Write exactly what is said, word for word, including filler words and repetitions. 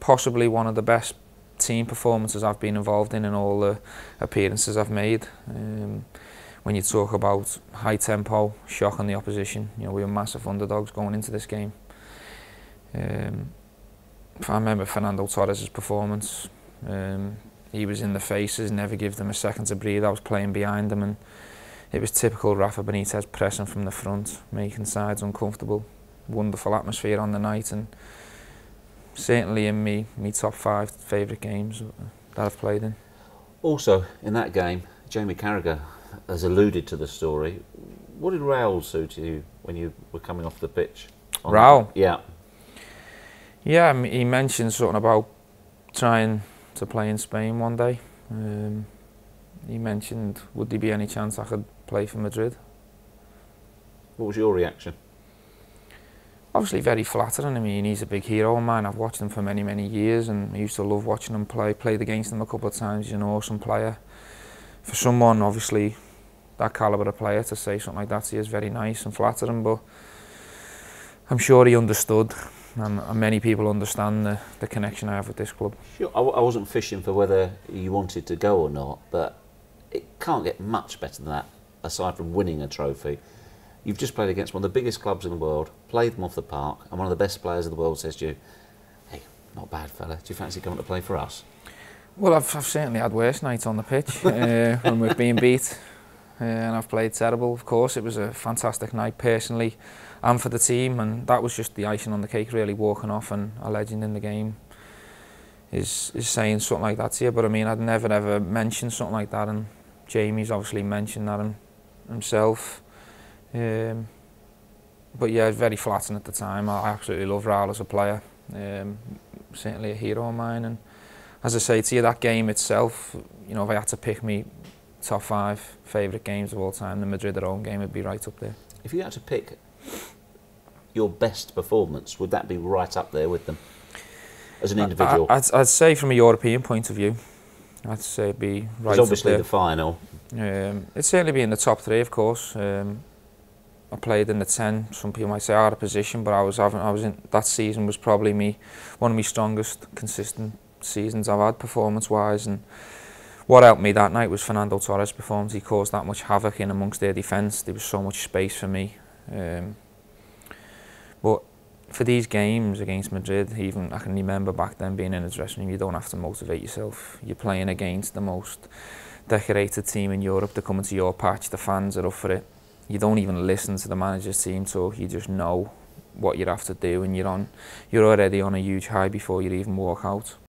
possibly one of the best team performances I've been involved in in all the appearances I've made. Um, when you talk about high tempo, shocking the opposition, you know, we were massive underdogs going into this game. Um, I remember Fernando Torres' performance. Um, he was in the faces, never gave them a second to breathe. I was playing behind them, and it was typical Rafa Benitez pressing from the front, making sides uncomfortable. Wonderful atmosphere on the night, and certainly in me, me top five favourite games that I've played in. Also, in that game, Jamie Carragher has alluded to the story. What did Raul say to you when you were coming off the pitch? Raul? The, yeah. Yeah, he mentioned something about trying to play in Spain one day. Um, he mentioned, would there be any chance I could play for Madrid? What was your reaction? Obviously very flattering. I mean, he's a big hero of mine. I've watched him for many, many years, and I used to love watching him play. Played against him a couple of times. He's an awesome player. For someone, obviously, that calibre of player to say something like that to you is very nice and flattering, but I'm sure he understood, and, and many people understand the, the connection I have with this club. Sure, I, I wasn't fishing for whether you wanted to go or not, but it can't get much better than that, aside from winning a trophy. You've just played against one of the biggest clubs in the world, played them off the park, and one of the best players in the world says to you, hey, not bad fella, do you fancy coming to play for us? Well, I've, I've certainly had worse nights on the pitch uh, when we've been beat, uh, and I've played terrible. Of course, it was a fantastic night personally and for the team, and that was just the icing on the cake, really, walking off, and a legend in the game is, is saying something like that to you. But I mean, I'd never ever mentioned something like that, and Jamie's obviously mentioned that him, himself. Um, but yeah, very flattering at the time. I absolutely love Raul as a player. Um, certainly a hero of mine. And as I say to you, that game itself, you know, if I had to pick me top five favourite games of all time, the Madrid at home game would be right up there. If you had to pick your best performance, would that be right up there with them as an individual? I, I'd, I'd say from a European point of view, I'd say it'd be right it's obviously up there. The final. Um, it'd certainly be in the top three, of course. Um, I played in the ten. Some people might say out of position, but I was having, I was in that season was probably me one of my strongest consistent seasons I've had performance-wise. And what helped me that night was Fernando Torres' performance. He caused that much havoc in amongst their defence. There was so much space for me. Um, but for these games against Madrid, even I can remember back then being in a dressing room, you don't have to motivate yourself. You're playing against the most decorated team in Europe. They're coming to your patch. The fans are up for it. You don't even listen to the manager's team talk. You just know what you have to do, and you're on. You're already on a huge high before you even walk out.